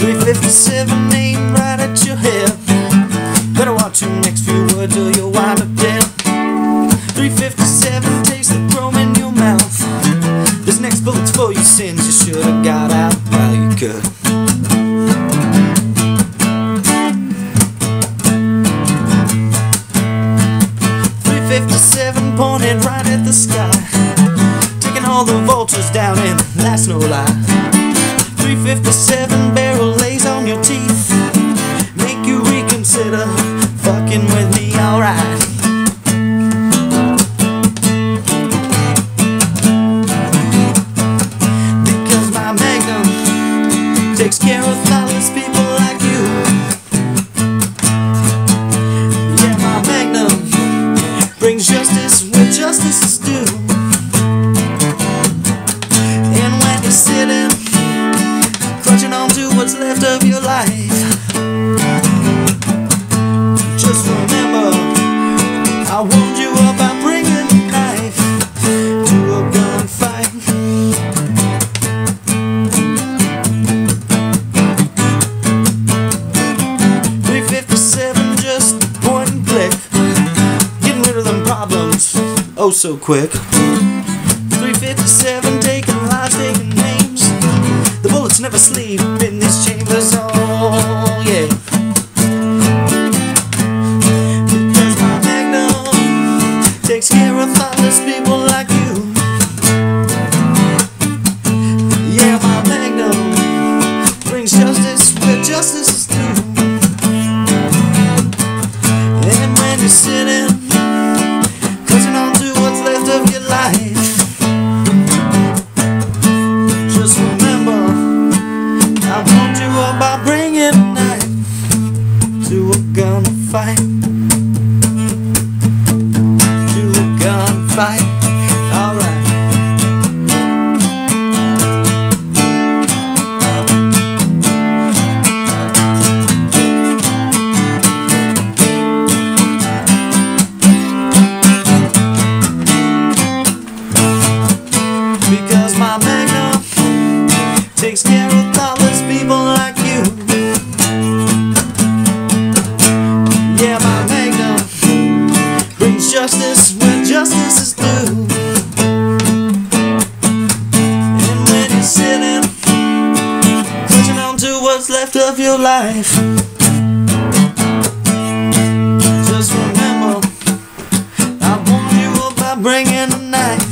357 aimed right at your head. Better watch your next few words or you'll wind up dead. 357 takes the chrome in your mouth. This next bullet's for your sins. You should have got out while you could. 357 pointed right at the sky, taking all the vultures down, and that's no lie. 357 barrel lays on your teeth, make you reconsider fucking with me, alright. Because my Magnum takes care of thoughtless people like you. Yeah, my Magnum brings justice where justice is due. And when you're sitting clutching on to what's left of your life, just remember I warned you about bringing a knife to a gunfight. 357 just point and click, getting rid of them problems oh so quick. 357 taking lives, taking names. The bullets never sleep in these chambers, oh yeah. Because my Magnum takes care of thoughtless people like you. Yeah, my Magnum brings justice where justice is due. And when you're sitting clutching on to what's left of your life, just remember I warned you about bringing a knife to a gunfight. To a gunfight, alright. Because my Magnum takes care of thoughtless people like you. Yeah, my Magnum brings justice where justice is due. And when you're sitting clutching on to what's left of your life, just remember I warned you about bringing a knife